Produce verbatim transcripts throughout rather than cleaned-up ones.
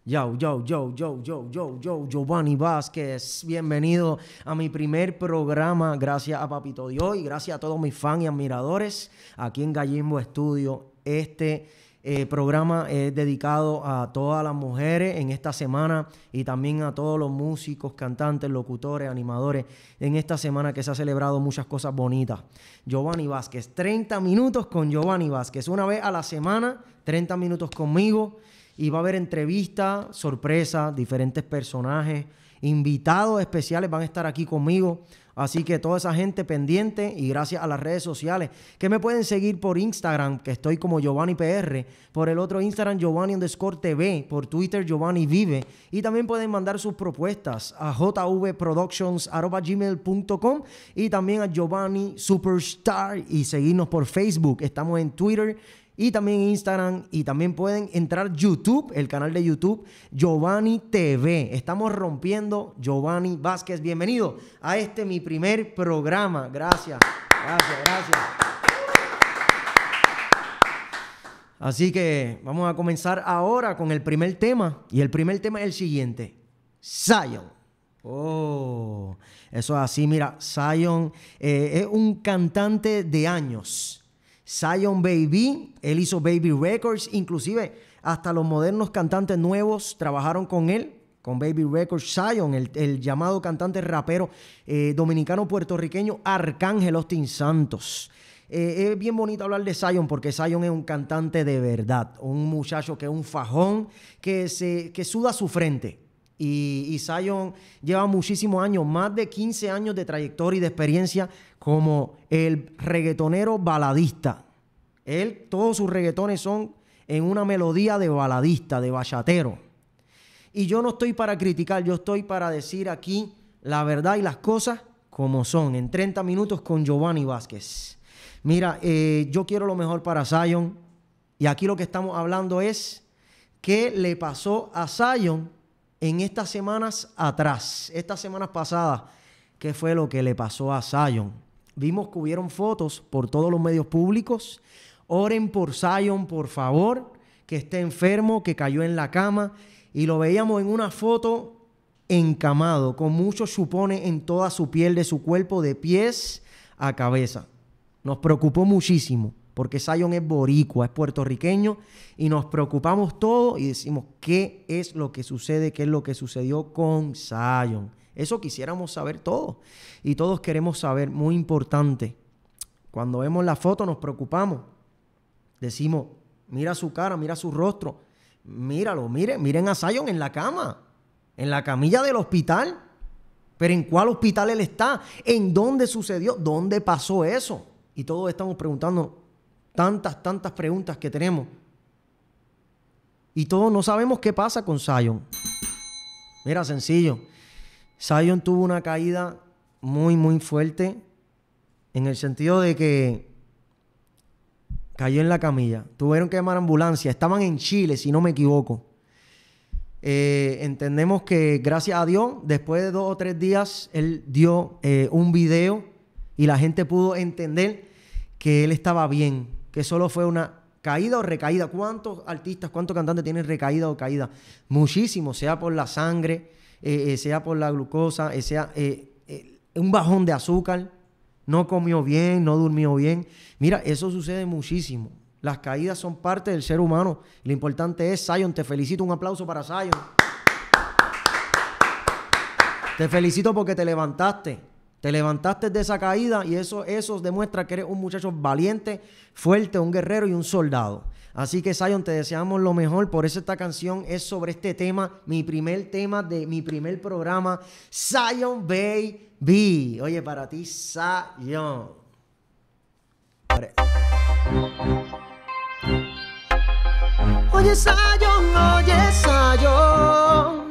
Yo, yo, yo, yo, yo, yo, yo, Giovanni Vázquez. Bienvenido a mi primer programa. Gracias a Papito Dios y gracias a todos mis fans y admiradores aquí en Gallimbo Studio. Este eh, programa es dedicado a todas las mujeres en esta semana y también a todos los músicos, cantantes, locutores, animadores en esta semana que se ha celebrado muchas cosas bonitas. Giovanni Vázquez, treinta minutos con Giovanni Vázquez. Una vez a la semana, treinta minutos conmigo. Y va a haber entrevistas, sorpresas, diferentes personajes, invitados especiales van a estar aquí conmigo. Así que toda esa gente pendiente y gracias a las redes sociales que me pueden seguir por Instagram, que estoy como Giovanni P R, por el otro Instagram Giovanni underscore T V, por Twitter Giovanni Vive y también pueden mandar sus propuestas a jvproductions arroba gmail punto com y también a Giovanni Superstar y seguirnos por Facebook. Estamos en Twitter y también Instagram y también pueden entrar YouTube, el canal de YouTube Giovanni T V. Estamos rompiendo. Giovanni Vázquez, bienvenido a este mi primer programa. Gracias, gracias, gracias. Así que vamos a comenzar ahora con el primer tema y el primer tema es el siguiente. Zion. Oh, eso es así. Mira, Zion eh, es un cantante de años. Zion Baby, él hizo Baby Records, inclusive hasta los modernos cantantes nuevos trabajaron con él, con Baby Records. Zion, el, el llamado cantante rapero eh, dominicano-puertorriqueño Arcángel Austin Santos. Eh, es bien bonito hablar de Zion porque Zion es un cantante de verdad, un muchacho que es un fajón, que, se, que suda su frente. Y, y Zion lleva muchísimos años, más de quince años de trayectoria y de experiencia como el reggaetonero baladista. Él, todos sus reggaetones son en una melodía de baladista, de bachatero. Y yo no estoy para criticar, yo estoy para decir aquí la verdad y las cosas como son, en treinta minutos con Giovanni Vázquez. Mira, eh, yo quiero lo mejor para Zion y aquí lo que estamos hablando es qué le pasó a Zion en estas semanas atrás, estas semanas pasadas, ¿qué fue lo que le pasó a Zion? Vimos que hubieron fotos por todos los medios públicos. Oren por Zion, por favor, que esté enfermo, que cayó en la cama. Y lo veíamos en una foto encamado, con muchos chupones en toda su piel de su cuerpo, de pies a cabeza. Nos preocupó muchísimo, porque Zion es boricua, es puertorriqueño, y nos preocupamos todos y decimos, ¿qué es lo que sucede? ¿Qué es lo que sucedió con Zion? Eso quisiéramos saber todos, y todos queremos saber, muy importante. Cuando vemos la foto nos preocupamos, decimos, mira su cara, mira su rostro, míralo, miren, miren a Zion en la cama, en la camilla del hospital. ¿Pero en cuál hospital él está? ¿En dónde sucedió? ¿Dónde pasó eso? Y todos estamos preguntando tantas, tantas preguntas que tenemos. Y todos no sabemos qué pasa con Zion. Mira, sencillo. Zion tuvo una caída muy, muy fuerte en el sentido de que cayó en la camilla. Tuvieron que llamar a ambulancia. Estaban en Chile, si no me equivoco. Eh, entendemos que, gracias a Dios, después de dos o tres días, él dio eh, un video y la gente pudo entender que él estaba bien, que solo fue una caída o recaída. ¿Cuántos artistas, cuántos cantantes tienen recaída o caída? Muchísimos, sea por la sangre, eh, eh, sea por la glucosa, eh, sea eh, eh, un bajón de azúcar, no comió bien, no durmió bien. Mira, eso sucede muchísimo. Las caídas son parte del ser humano. Lo importante es, Zion, te felicito, un aplauso para Zion. Te felicito porque te levantaste. Te levantaste de esa caída y eso, eso demuestra que eres un muchacho valiente, fuerte, un guerrero y un soldado. Así que, Zion, te deseamos lo mejor. Por eso esta canción es sobre este tema, mi primer tema de mi primer programa, Zion Baby. Oye, para ti, Zion. Oye, Zion, oye, Zion.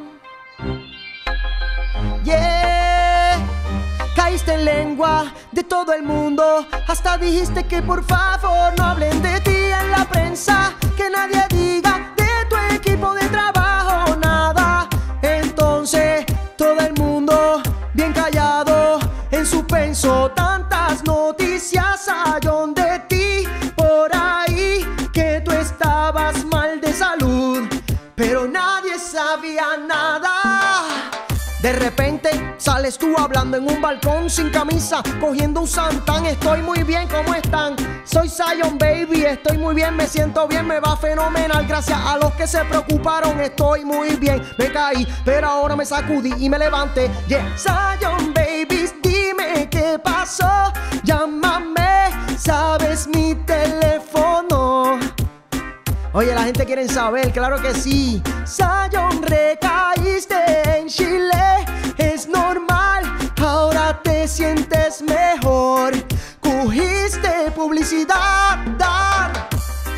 Yeah. Caíste en lengua de todo el mundo. Hasta dijiste que por favor no hablen de ti en la prensa. Que nadie diga de tu equipo de trabajo nada. Entonces todo el mundo bien callado, en suspenso. Tantas noticias Zion de ti por ahí, que tú estabas mal de salud, pero nadie sabe había nada. De repente sales tú hablando en un balcón sin camisa, cogiendo un santán. Estoy muy bien, ¿cómo están? Soy Zion, baby, estoy muy bien, me siento bien, me va fenomenal. Gracias a los que se preocuparon, estoy muy bien. Me caí, pero ahora me sacudí y me levanté. Yeah, Zion, baby, dime qué pasó. Llámame, sabes mi teléfono. Oye, la gente quiere saber, claro que sí. Zion, recaíste en Chile, es normal, ahora te sientes mejor. Cogiste publicidad. Dar.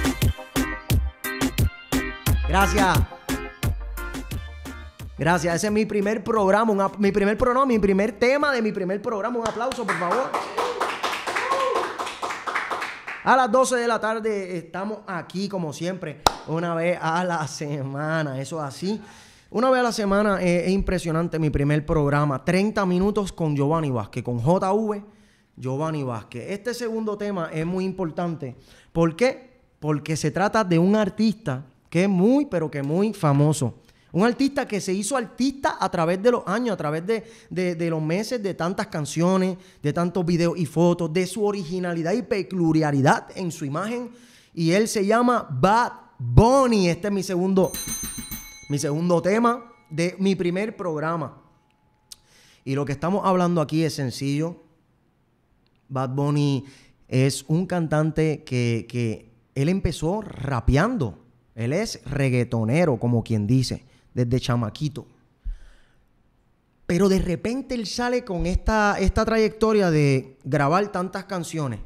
Gracias. Gracias, ese es mi primer programa, un, mi primer programa, mi primer tema de mi primer programa. Un aplauso, por favor. A las doce de la tarde estamos aquí, como siempre, una vez a la semana. Eso es así. Una vez a la semana eh, es impresionante mi primer programa. treinta minutos con Giovanni Vázquez, con J V Giovanni Vázquez. Este segundo tema es muy importante. ¿Por qué? Porque se trata de un artista que es muy, pero que muy famoso. Un artista que se hizo artista a través de los años, a través de, de, de los meses, de tantas canciones, de tantos videos y fotos, de su originalidad y peculiaridad en su imagen. Y él se llama Bad Bunny. Este es mi segundo, mi segundo tema de mi primer programa. Y lo que estamos hablando aquí es sencillo. Bad Bunny es un cantante que, que él empezó rapeando. Él es reggaetonero, como quien dice, desde chamaquito. Pero de repente él sale con esta, esta trayectoria de grabar tantas canciones,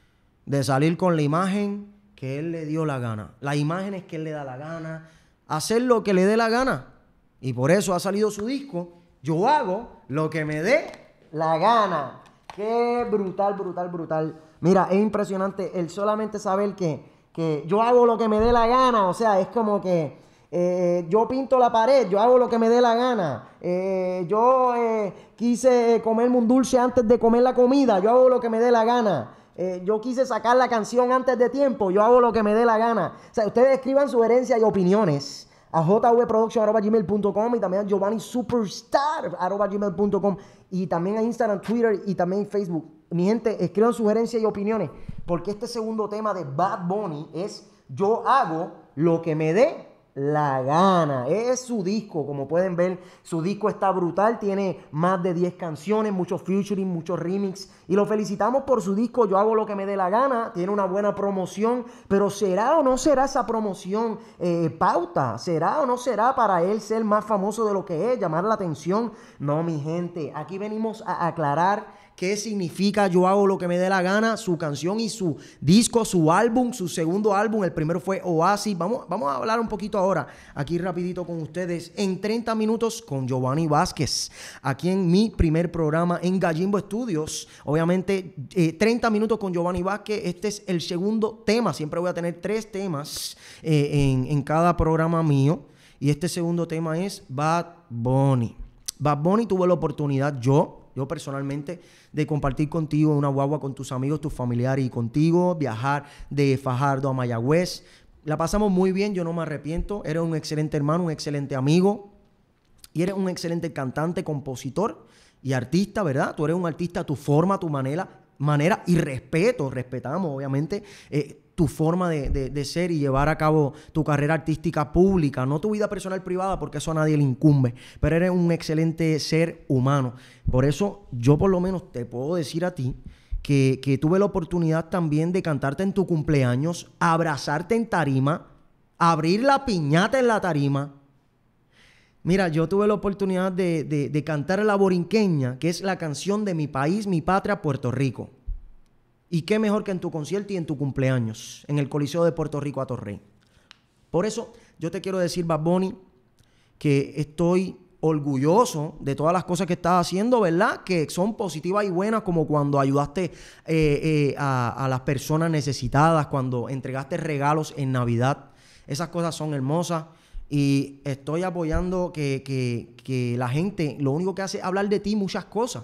de salir con la imagen que él le dio la gana, las imágenes que él le da la gana, hacer lo que le dé la gana. Y por eso ha salido su disco, Yo Hago Lo Que Me Dé La Gana. Qué brutal, brutal, brutal. Mira, es impresionante el solamente saber que, que yo hago lo que me dé la gana. O sea, es como que eh, yo pinto la pared, yo hago lo que me dé la gana. Eh, yo eh, quise comerme un dulce antes de comer la comida, yo hago lo que me dé la gana. Eh, yo quise sacar la canción antes de tiempo, yo hago lo que me dé la gana. O sea, ustedes escriban sugerencias y opiniones a jvproduction arroba gmail punto com y también a giovanni superstar arroba gmail punto com y también a Instagram, Twitter y también Facebook. Mi gente, escriban sugerencias y opiniones porque este segundo tema de Bad Bunny es Yo Hago Lo Que Me Dé La Gana. Es su disco, como pueden ver, su disco está brutal, tiene más de diez canciones, muchos featuring, muchos remix y lo felicitamos por su disco Yo Hago Lo Que Me Dé La Gana. Tiene una buena promoción, pero ¿será o no será esa promoción eh, pauta? ¿Será o no será para él ser más famoso de lo que es, llamar la atención? No, mi gente, aquí venimos a aclarar qué significa Yo Hago Lo Que Me Dé La Gana, su canción y su disco, su álbum, su segundo álbum. El primero fue Oasis. Vamos, vamos a hablar un poquito ahora, aquí rapidito con ustedes, en treinta minutos con Giovanni Vázquez, aquí en mi primer programa en Gallimbo Studios. Obviamente, eh, treinta minutos con Giovanni Vázquez. Este es el segundo tema. Siempre voy a tener tres temas eh, en, en cada programa mío. Y este segundo tema es Bad Bunny. Bad Bunny tuve la oportunidad yo, Yo personalmente, de compartir contigo una guagua con tus amigos, tus familiares y contigo, viajar de Fajardo a Mayagüez. La pasamos muy bien, yo no me arrepiento. Eres un excelente hermano, un excelente amigo y eres un excelente cantante, compositor y artista, ¿verdad? Tú eres un artista a tu forma, a tu manera, manera y respeto, respetamos obviamente eh, tu forma de, de, de ser y llevar a cabo tu carrera artística pública, no tu vida personal privada, porque eso a nadie le incumbe, pero eres un excelente ser humano. Por eso yo por lo menos te puedo decir a ti que, que tuve la oportunidad también de cantarte en tu cumpleaños, abrazarte en tarima, abrir la piñata en la tarima. Mira, yo tuve la oportunidad de, de, de cantar La Borinqueña, que es la canción de mi país, mi patria, Puerto Rico. Y qué mejor que en tu concierto y en tu cumpleaños, en el Coliseo de Puerto Rico Atorrey. Por eso yo te quiero decir, Bad Bunny, que estoy orgulloso de todas las cosas que estás haciendo, ¿verdad? Que son positivas y buenas, como cuando ayudaste eh, eh, a, a las personas necesitadas, cuando entregaste regalos en Navidad. Esas cosas son hermosas y estoy apoyando que, que, que la gente lo único que hace es hablar de ti muchas cosas.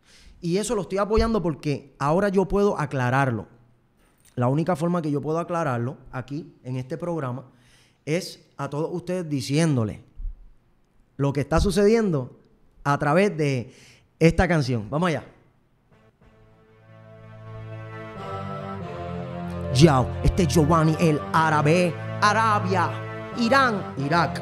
Y eso lo estoy apoyando porque ahora yo puedo aclararlo. La única forma que yo puedo aclararlo aquí, en este programa, es a todos ustedes diciéndole lo que está sucediendo a través de esta canción. Vamos allá. Yo, este es Giovanni el árabe, Arabia, Irán, Irak.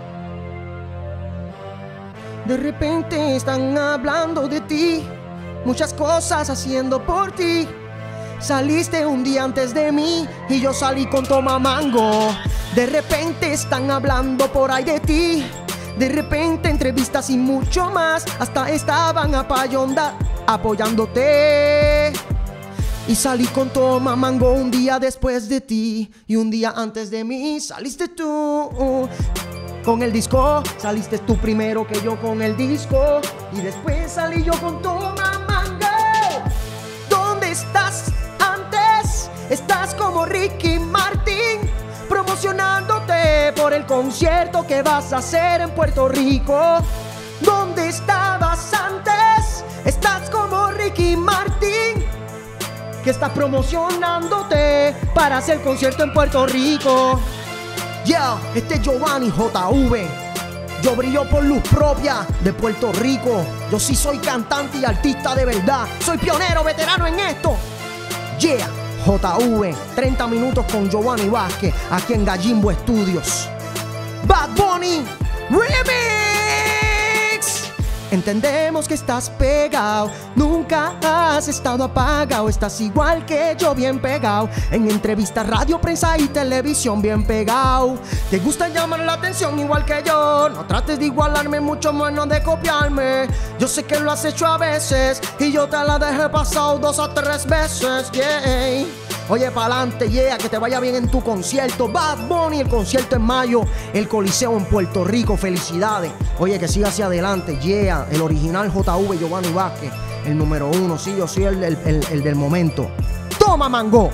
De repente están hablando de ti, muchas cosas haciendo por ti. Saliste un día antes de mí y yo salí con toma mango. De repente están hablando por ahí de ti. De repente entrevistas y mucho más. Hasta estaban apayonda, apoyándote. Y salí con toma mango un día después de ti. Y un día antes de mí saliste tú. Con el disco, saliste tú primero que yo con el disco. Y después salí yo con toma mango. ¿Dónde estás antes? Estás como Ricky Martin, promocionándote por el concierto que vas a hacer en Puerto Rico. ¿Dónde estabas antes? Estás como Ricky Martin, que estás promocionándote para hacer concierto en Puerto Rico. Yeah, este es Giovanni J V. Yo brillo por luz propia de Puerto Rico. Yo sí soy cantante y artista de verdad. Soy pionero, veterano en esto. Yeah, J V, treinta minutos con Giovanni Vázquez, aquí en Gallimbo Studios. Bad Bunny Remix. Entendemos que estás pegado, nunca has estado apagado. Estás igual que yo, bien pegado. En entrevistas, radio, prensa y televisión, bien pegado. Te gusta llamar la atención igual que yo. No trates de igualarme, mucho menos de copiarme. Yo sé que lo has hecho a veces y yo te la dejé pasado dos o tres veces, yeah. Oye, pa'lante, yeah, que te vaya bien en tu concierto. Bad Bunny, el concierto en mayo, el Coliseo en Puerto Rico, felicidades. Oye, que siga hacia adelante, yeah. El original J V, Giovanni Vázquez, el número uno, sí, yo soy el, el, el, el del momento. ¡Toma, mango!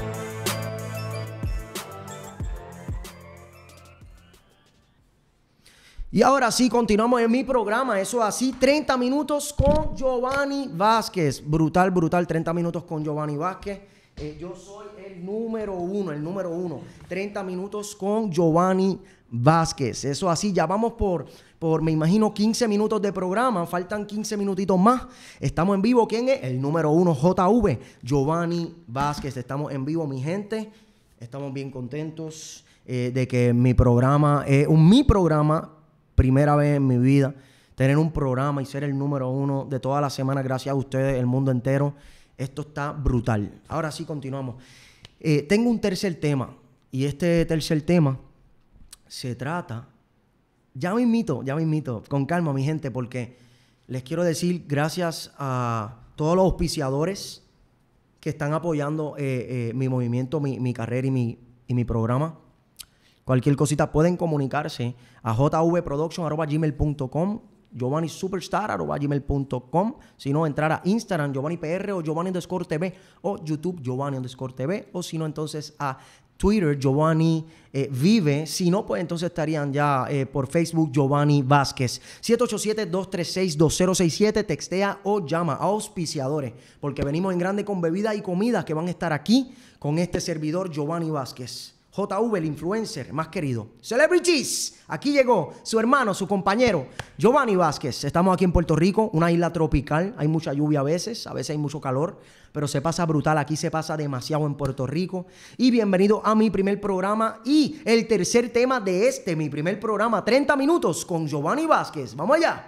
Y ahora sí, continuamos en mi programa, eso así, treinta minutos con Giovanni Vázquez. Brutal, brutal, treinta minutos con Giovanni Vázquez. Eh, yo soy el número uno, el número uno. treinta minutos con Giovanni Vázquez. Eso así, ya vamos por, por, me imagino, quince minutos de programa. Faltan quince minutitos más. Estamos en vivo. ¿Quién es? El número uno, J V, Giovanni Vázquez. Estamos en vivo, mi gente. Estamos bien contentos eh, de que mi programa es un mi programa. Primera vez en mi vida tener un programa y ser el número uno de toda la semana. Gracias a ustedes, el mundo entero. Esto está brutal. Ahora sí, continuamos. Eh, tengo un tercer tema. Y este tercer tema se trata... Ya me invito, ya me invito. Con calma, mi gente, porque les quiero decir gracias a todos los auspiciadores que están apoyando eh, eh, mi movimiento, mi, mi carrera y mi, y mi programa. Cualquier cosita pueden comunicarse a jvproduction arroba gmail punto com, Giovanni Superstar arroba gmail punto com. Si no, entrar a Instagram Giovanni P R o Giovanni underscore T V o YouTube Giovanni underscore T V, o si no, entonces a Twitter Giovanni eh, Vive. Si no, pues entonces estarían ya eh, por Facebook Giovanni Vázquez. siete ocho siete, dos tres seis, dos cero seis siete, textea o llama a auspiciadores, porque venimos en grande con bebidas y comidas que van a estar aquí con este servidor Giovanni Vázquez. J V, el influencer más querido. Celebrities, aquí llegó su hermano, su compañero, Giovanni Vázquez. Estamos aquí en Puerto Rico, una isla tropical. Hay mucha lluvia a veces, a veces hay mucho calor, pero se pasa brutal. Aquí se pasa demasiado en Puerto Rico. Y bienvenido a mi primer programa y el tercer tema de este, mi primer programa, treinta minutos con Giovanni Vázquez. ¡Vamos allá!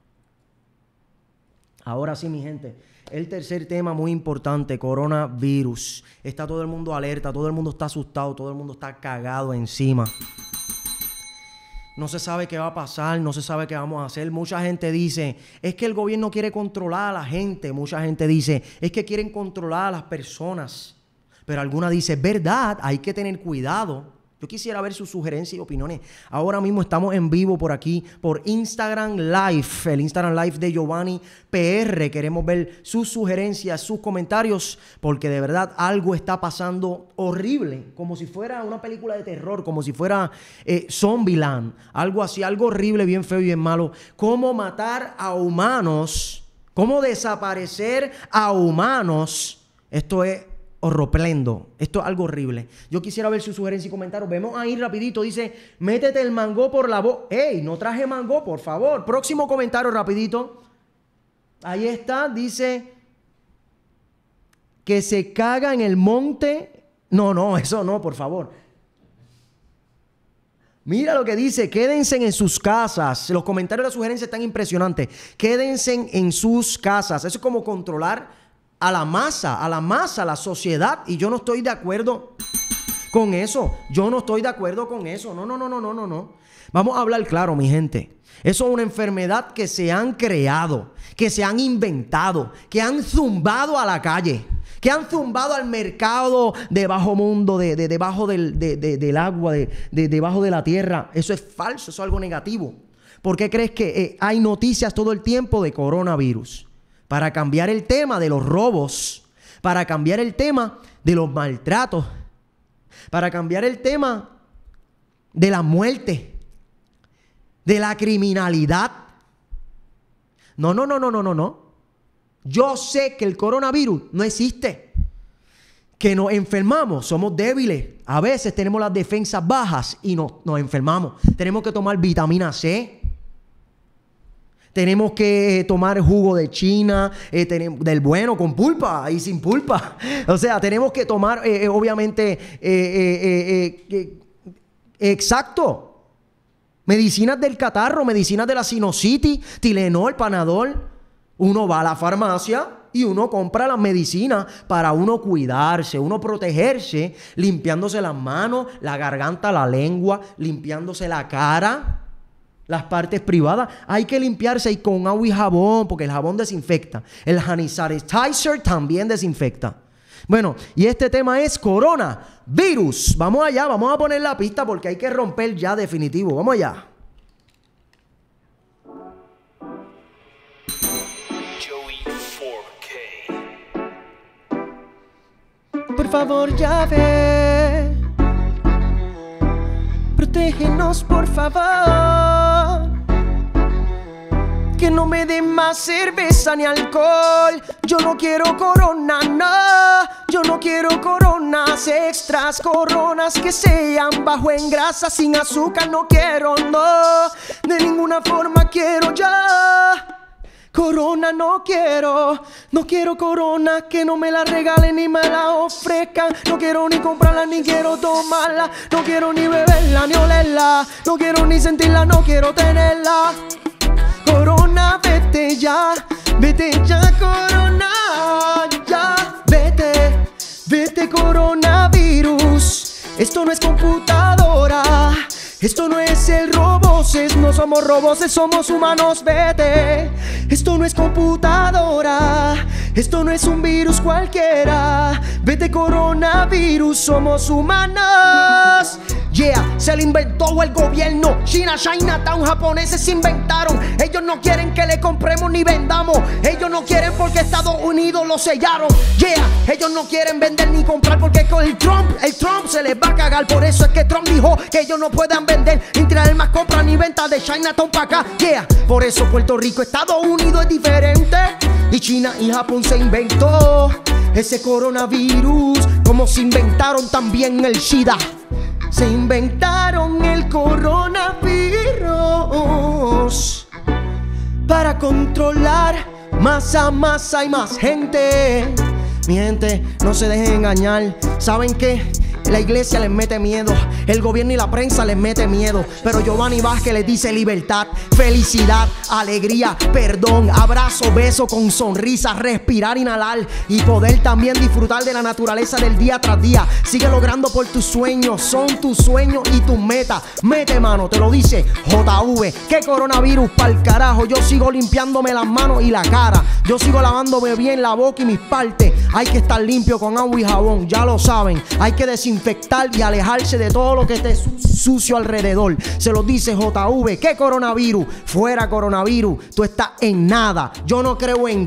Ahora sí, mi gente. El tercer tema muy importante, coronavirus. Está todo el mundo alerta, todo el mundo está asustado, todo el mundo está cagado encima. No se sabe qué va a pasar, no se sabe qué vamos a hacer. Mucha gente dice, es que el gobierno quiere controlar a la gente. Mucha gente dice, es que quieren controlar a las personas. Pero alguna dice, verdad, hay que tener cuidado. Yo quisiera ver sus sugerencias y opiniones. Ahora mismo estamos en vivo por aquí, por Instagram Live, el Instagram Live de Giovanni P R. Queremos ver sus sugerencias, sus comentarios, porque de verdad algo está pasando horrible, como si fuera una película de terror, como si fuera eh, Zombieland, algo así, algo horrible, bien feo y bien malo. Cómo matar a humanos, cómo desaparecer a humanos. Esto es horroplendo. Esto es algo horrible. Yo quisiera ver su sugerencia y comentarios. Vemos ahí rapidito. Dice, métete el mango por la boca. ¡Ey! No traje mango, por favor. Próximo comentario rapidito. Ahí está. Dice que se caga en el monte. No, no, eso no, por favor. Mira lo que dice. Quédense en sus casas. Los comentarios de la sugerencia están impresionantes. Quédense en sus casas. Eso es como controlar a la masa, a la masa, a la sociedad. Y yo no estoy de acuerdo con eso. Yo no estoy de acuerdo con eso. No, no, no, no, no, no, no. Vamos a hablar claro, mi gente. Eso es una enfermedad que se han creado, que se han inventado, que han zumbado a la calle, que han zumbado al mercado de bajo mundo, de, de, debajo del, de, de, del agua, de, de, debajo de la tierra. Eso es falso, eso es algo negativo. ¿Por qué crees que eh, hay noticias todo el tiempo de coronavirus? Para cambiar el tema de los robos, para cambiar el tema de los maltratos, para cambiar el tema de la muerte, de la criminalidad. No, no, no, no, no, no, no. Yo sé que el coronavirus no existe, que nos enfermamos, somos débiles. A veces tenemos las defensas bajas y nos, nos enfermamos. Tenemos que tomar vitamina C. Tenemos que eh, tomar jugo de China, eh, tenemos, del bueno, con pulpa y sin pulpa. O sea, tenemos que tomar, eh, eh, obviamente, eh, eh, eh, eh, exacto. Medicinas del catarro, medicinas de la sinusitis, Tylenol, Panadol. Uno va a la farmacia y uno compra las medicinas para uno cuidarse, uno protegerse, limpiándose las manos, la garganta, la lengua, limpiándose la cara. Las partes privadas, hay que limpiarse y con agua y jabón, porque el jabón desinfecta. El hand sanitizer también desinfecta. Bueno, y este tema es coronavirus. Vamos allá, vamos a poner la pista porque hay que romper ya definitivo. Vamos allá. Por favor, ya ve. Protégenos, por favor. Que no me den más cerveza ni alcohol. Yo no quiero corona, no. Yo no quiero coronas extras. Coronas que sean bajo en grasa, sin azúcar, no quiero, no. De ninguna forma quiero ya. Corona no quiero, no quiero corona, que no me la regalen ni me la ofrezcan. No quiero ni comprarla ni quiero tomarla, no quiero ni beberla ni olerla, no quiero ni sentirla, no quiero tenerla. Corona, vete ya, vete ya, corona, ya, vete, vete coronavirus. Esto no es computadora. Esto no es el roboces, no somos roboces, somos humanos, vete. Esto no es computadora, esto no es un virus cualquiera. Vete coronavirus, somos humanos. Yeah, se lo inventó el gobierno. China, Chinatown, japoneses se inventaron. Ellos no quieren que le compremos ni vendamos. Ellos no quieren porque Estados Unidos lo sellaron. Yeah, ellos no quieren vender ni comprar porque con el Trump, el Trump se les va a cagar. Por eso es que Trump dijo que ellos no puedan vender ni traer más compras ni ventas de Chinatown para acá. Yeah, por eso Puerto Rico, Estados Unidos es diferente. Y China y Japón se inventó ese coronavirus, como se inventaron también el SIDA. Se inventaron el coronavirus para controlar masa, masa y más gente. Mi gente, no se dejen engañar. ¿Saben qué? La iglesia les mete miedo, el gobierno y la prensa les mete miedo, pero Giovanni Vázquez les dice libertad, felicidad, alegría, perdón, abrazo, beso con sonrisa, respirar, inhalar y poder también disfrutar de la naturaleza del día tras día. Sigue logrando por tus sueños, son tus sueños y tus metas. Mete mano, te lo dice J V. ¿Qué coronavirus pa'l carajo? Yo sigo limpiándome las manos y la cara, yo sigo lavándome bien la boca y mis partes. Hay que estar limpio con agua y jabón, ya lo saben. Hay que desinfectar y alejarse de todo lo que esté sucio alrededor. Se lo dice J V. ¿Qué coronavirus? Fuera coronavirus. Tú estás en nada. Yo no creo en ti.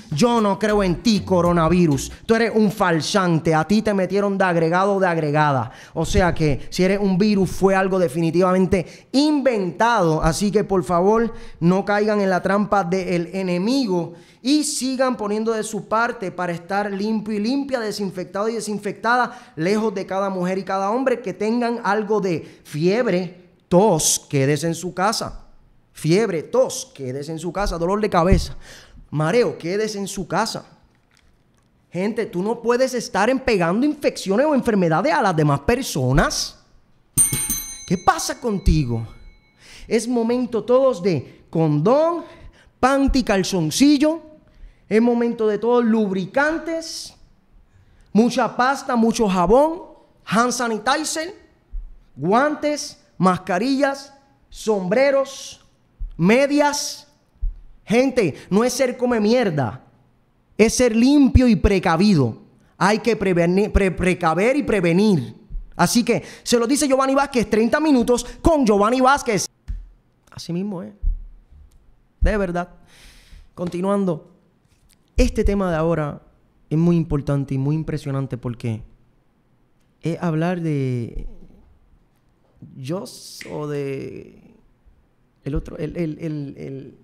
Yo no creo en ti, coronavirus. Tú eres un falsante. A ti te metieron de agregado o de agregada. O sea que si eres un virus fue algo definitivamente inventado. Así que por favor no caigan en la trampa del enemigo y sigan poniendo de su parte para estar limpio y limpia, desinfectado y desinfectada, lejos de cada mujer y cada hombre que tengan algo de fiebre, tos, quédese en su casa. Fiebre, tos, quédese en su casa. Dolor de cabeza, mareo, quédese en su casa. Gente, tú no puedes estar pegando infecciones o enfermedades a las demás personas. ¿Qué pasa contigo? Es momento todos de condón, panty, calzoncillo. Es momento de todos lubricantes, mucha pasta, mucho jabón, hand sanitizer, guantes, mascarillas, sombreros, medias. Gente, no es ser come mierda, es ser limpio y precavido. Hay que prevenir, pre precaver y prevenir. Así que se lo dice Giovanni Vázquez, treinta minutos con Giovanni Vázquez. Así mismo es. De verdad. Continuando. Este tema de ahora es muy importante y muy impresionante porque es hablar de Joss o de el otro, el, el, el, el...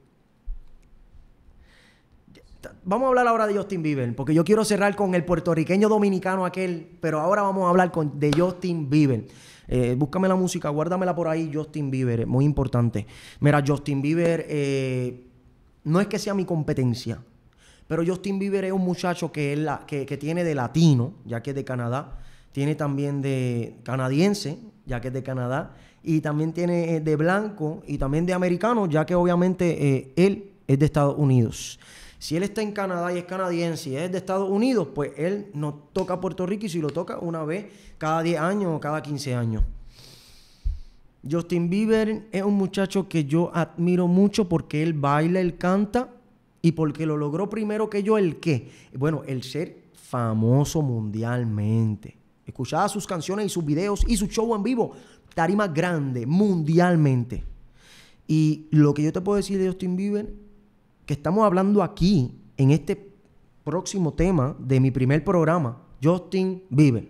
Vamos a hablar ahora de Justin Bieber, porque yo quiero cerrar con el puertorriqueño dominicano aquel, pero ahora vamos a hablar con, de Justin Bieber. Eh, búscame la música, guárdamela por ahí, Justin Bieber, es muy importante. Mira, Justin Bieber eh, no es que sea mi competencia, pero Justin Bieber es un muchacho que, es la, que, que tiene de latino, ya que es de Canadá. Tiene también de canadiense, ya que es de Canadá. Y también tiene de blanco y también de americano, ya que obviamente eh, él es de Estados Unidos. Si él está en Canadá y es canadiense y es de Estados Unidos, pues él no toca Puerto Rico y si lo toca una vez cada diez años o cada quince años. Justin Bieber es un muchacho que yo admiro mucho porque él baila, él canta. Y porque lo logró primero que yo, ¿el qué? Bueno, el ser famoso mundialmente. Escuchaba sus canciones y sus videos y su show en vivo. Tarima grande, mundialmente. Y lo que yo te puedo decir de Justin Bieber, que estamos hablando aquí, en este próximo tema de mi primer programa, Justin Bieber.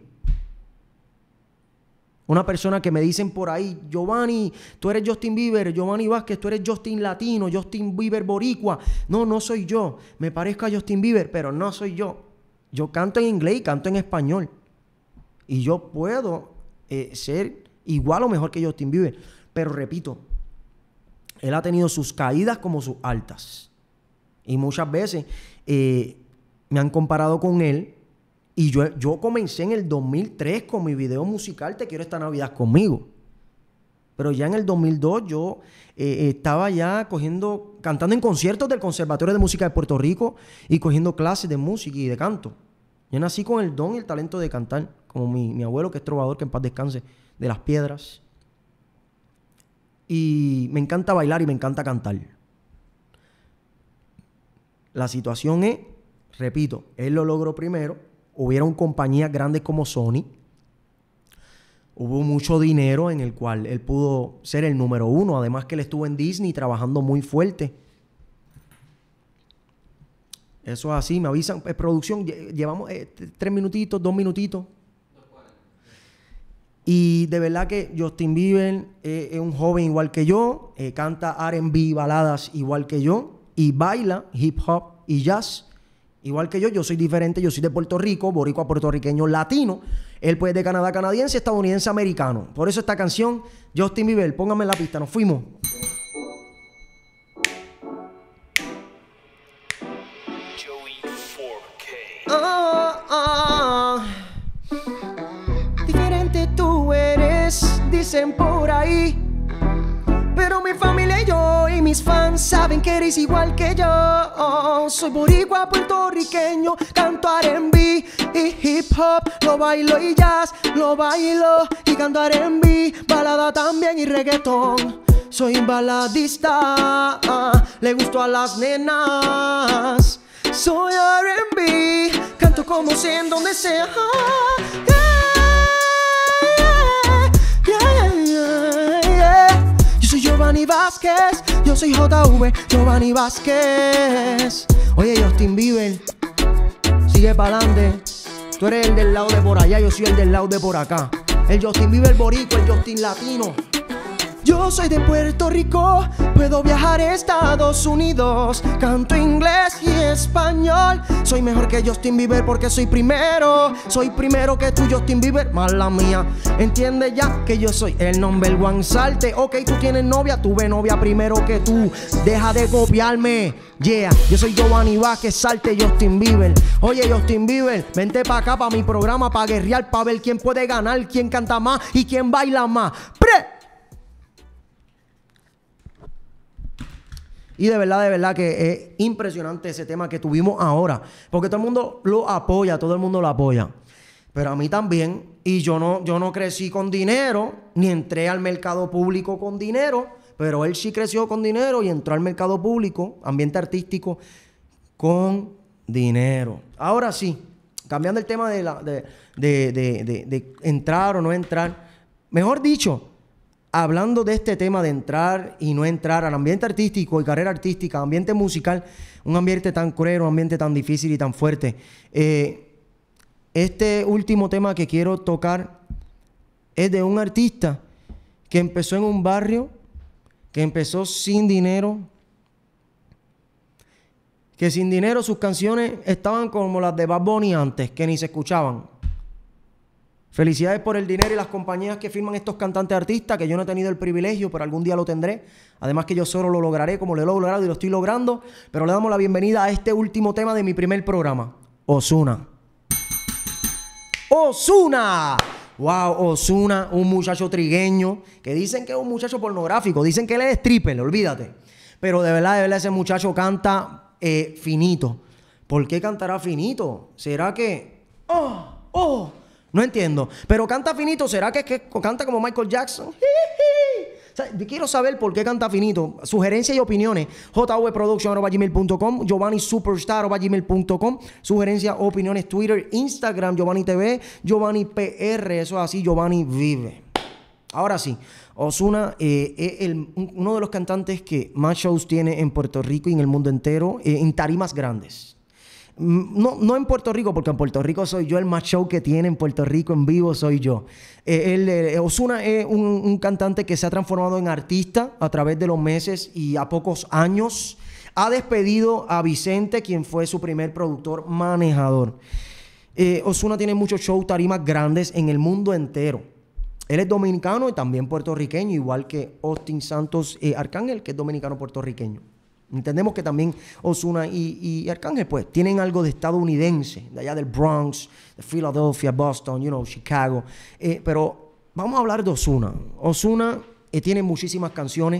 Una persona que me dicen por ahí, Giovanni, tú eres Justin Bieber, Giovanni Vázquez, tú eres Justin Latino, Justin Bieber Boricua. No, no soy yo. Me parezco a Justin Bieber, pero no soy yo. Yo canto en inglés y canto en español. Y yo puedo eh, ser igual o mejor que Justin Bieber. Pero repito, él ha tenido sus caídas como sus altas. Y muchas veces eh, me han comparado con él. Y yo, yo comencé en el dos mil tres con mi video musical Te Quiero Esta Navidad Conmigo. Pero ya en el dos mil dos yo eh, estaba ya cogiendo, cantando en conciertos del Conservatorio de Música de Puerto Rico y cogiendo clases de música y de canto. Yo nací con el don y el talento de cantar, como mi, mi abuelo que es trovador, que en paz descanse, de Las Piedras. Y me encanta bailar y me encanta cantar. La situación es, repito, él lo logró primero. Hubieron compañías grandes como Sony. Hubo mucho dinero en el cual él pudo ser el número uno. Además que él estuvo en Disney trabajando muy fuerte. Eso es así. Me avisan. Eh, producción, llevamos eh, tres minutitos, dos minutitos. Y de verdad que Justin Bieber eh, es un joven igual que yo. Eh, canta R and B, baladas igual que yo. Y baila hip hop y jazz igual que yo. Yo soy diferente, yo soy de Puerto Rico, boricua, puertorriqueño, latino. Él pues de Canadá, canadiense, estadounidense, americano. Por eso esta canción, Justin Bieber, póngame la pista, nos fuimos. Oh, oh. Diferente tú eres, dicen por ahí. Pero mi familia y yo y mis fans saben que eres igual que yo. Oh, soy boricua, puertorriqueño, canto R and B y hip hop. Lo bailo y jazz, lo bailo y canto R and B, balada también y reggaetón. Soy baladista, ah, le gusto a las nenas. Soy R and B, canto como sea en donde sea. Yeah, yeah, yeah, yeah, yeah. Yo soy yo Giovanni Vázquez. Yo soy J V, Giovanni Vázquez. Oye, Justin Bieber, sigue pa'lante. Tú eres el del lado de por allá, yo soy el del lado de por acá. El Justin Bieber boricua, el Justin latino. Yo soy de Puerto Rico, puedo viajar a Estados Unidos. Canto inglés y español. Soy mejor que Justin Bieber porque soy primero. Soy primero que tú, Justin Bieber, mala mía. Entiende ya que yo soy el number one. Salte, ok, tú tienes novia, tuve novia primero que tú. Deja de copiarme, yeah. Yo soy Giovanni Vázquez, salte Justin Bieber. Oye, Justin Bieber, vente pa' acá, pa' mi programa, pa' guerrear, pa' ver quién puede ganar, quién canta más y quién baila más. ¡Pre! Y de verdad, de verdad que es impresionante ese tema que tuvimos ahora. Porque todo el mundo lo apoya, todo el mundo lo apoya. Pero a mí también. Y yo no, yo no crecí con dinero, ni entré al mercado público con dinero. Pero él sí creció con dinero y entró al mercado público, ambiente artístico, con dinero. Ahora sí, cambiando el tema de, la, de, de, de, de, de entrar o no entrar. Mejor dicho, hablando de este tema de entrar y no entrar al ambiente artístico y carrera artística, ambiente musical, un ambiente tan cruel, un ambiente tan difícil y tan fuerte. Eh, este último tema que quiero tocar es de un artista que empezó en un barrio, que empezó sin dinero, que sin dinero sus canciones estaban como las de Bad Bunny antes, que ni se escuchaban. Felicidades por el dinero y las compañías que firman estos cantantes artistas, que yo no he tenido el privilegio, pero algún día lo tendré. Además que yo solo lo lograré como lo he logrado y lo estoy logrando. Pero le damos la bienvenida a este último tema de mi primer programa. Ozuna. ¡Ozuna! Wow, Ozuna, un muchacho trigueño, que dicen que es un muchacho pornográfico, dicen que él es stripper, olvídate. Pero de verdad, de verdad, ese muchacho canta eh, finito. ¿Por qué cantará finito? ¿Será que...? ¡Oh! ¡Oh! No entiendo. Pero canta finito. ¿Será que, que canta como Michael Jackson? O sea, quiero saber por qué canta finito. Sugerencias y opiniones. jvproduction arroba gmail punto com, Giovanni Superstar arroba gmail punto com. Sugerencias, opiniones, Twitter, Instagram, Giovanni T V, Giovanni P R. Eso es así, Giovanni vive. Ahora sí, Ozuna eh, es el, uno de los cantantes que más shows tiene en Puerto Rico y en el mundo entero, eh, en tarimas grandes. No, no en Puerto Rico, porque en Puerto Rico soy yo el más show que tiene en Puerto Rico en vivo, soy yo. Eh, el, eh, Ozuna es un, un cantante que se ha transformado en artista a través de los meses y a pocos años. Ha despedido a Vicente, quien fue su primer productor manejador. Eh, Ozuna tiene muchos shows, tarimas grandes en el mundo entero. Él es dominicano y también puertorriqueño, igual que Austin Santos eh, Arcángel, que es dominicano puertorriqueño. Entendemos que también Ozuna y, y Arcángel, pues, tienen algo de estadounidense, de allá del Bronx, de Philadelphia, Boston, you know, Chicago. Eh, pero vamos a hablar de Ozuna. Ozuna eh, tiene muchísimas canciones.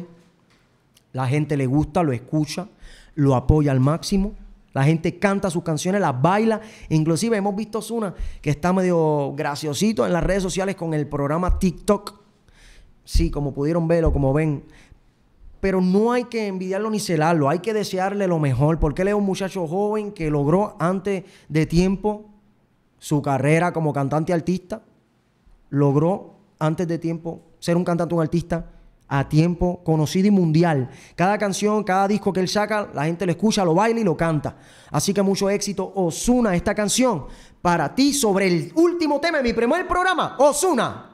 La gente le gusta, lo escucha, lo apoya al máximo. La gente canta sus canciones, las baila. Inclusive hemos visto a Ozuna que está medio graciosito en las redes sociales con el programa TikTok. Sí, como pudieron verlo, como ven. Pero no hay que envidiarlo ni celarlo, hay que desearle lo mejor, porque él es un muchacho joven que logró antes de tiempo su carrera como cantante artista, logró antes de tiempo ser un cantante, un artista a tiempo conocido y mundial. Cada canción, cada disco que él saca, la gente lo escucha, lo baila y lo canta. Así que mucho éxito, Ozuna, esta canción para ti sobre el último tema de mi primer programa, Ozuna.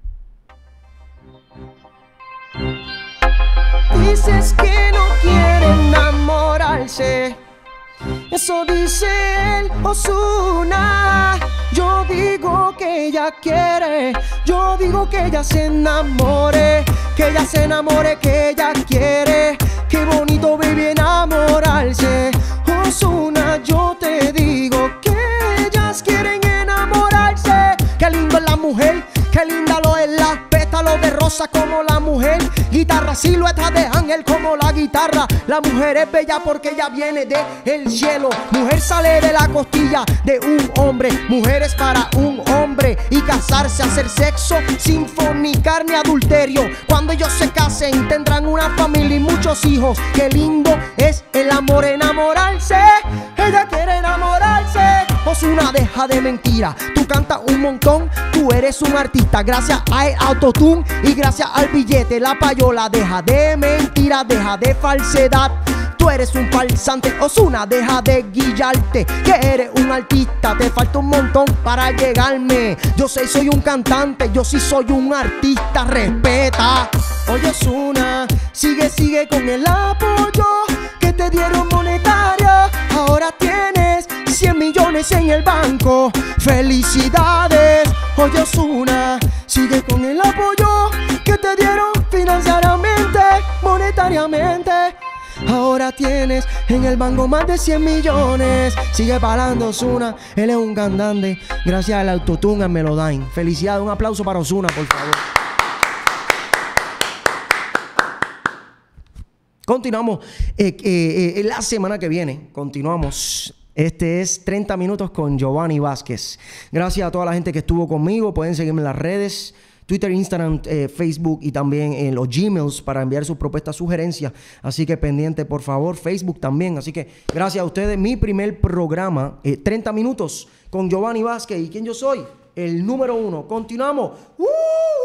Dices que no quiere enamorarse, eso dice él, Ozuna. Yo digo que ella quiere, yo digo que ella se enamore, que ella se enamore, que ella quiere. Qué bonito, baby, enamorarse. Ozuna, yo te digo que ellas quieren enamorarse. Qué lindo es la mujer, qué linda lo es la pétalos de rosa como la mujer. Guitarra, silueta de ángel como la guitarra. La mujer es bella porque ella viene del cielo. Mujer sale de la costilla de un hombre. Mujer es para un hombre y casarse, hacer sexo sin fornicar ni adulterio. Cuando ellos se casen tendrán una familia y muchos hijos. Qué lindo es el amor, enamorarse. Ella quiere enamorarse. Ozuna, deja de mentira. Tú cantas un montón, tú eres un artista. Gracias al autotune y gracias al billete. La payola, deja de mentira, deja de falsedad. Tú eres un falsante, Ozuna, deja de guillarte. Que eres un artista, te falta un montón para llegarme. Yo sé, soy un cantante, yo sí soy un artista, respeta. Oye, Ozuna, sigue, sigue con el apoyo que te dieron monetario. Ahora tienes cien millones en el banco. Felicidades. Oye, Ozuna, sigue con el apoyo que te dieron financieramente, monetariamente. Ahora tienes en el banco más de cien millones. Sigue parando, Ozuna. Él es un cantante. Gracias al autotune, al Melodyne. Felicidades, un aplauso para Ozuna, por favor. Continuamos eh, eh, eh, la semana que viene. Continuamos. Este es treinta minutos con Giovanni Vázquez. Gracias a toda la gente que estuvo conmigo. Pueden seguirme en las redes. Twitter, Instagram, eh, Facebook y también en los Gmails para enviar sus propuestas, sugerencias. Así que pendiente, por favor. Facebook también. Así que gracias a ustedes. Mi primer programa, eh, treinta minutos con Giovanni Vázquez. ¿Y quién yo soy? El número uno. Continuamos. ¡Uh!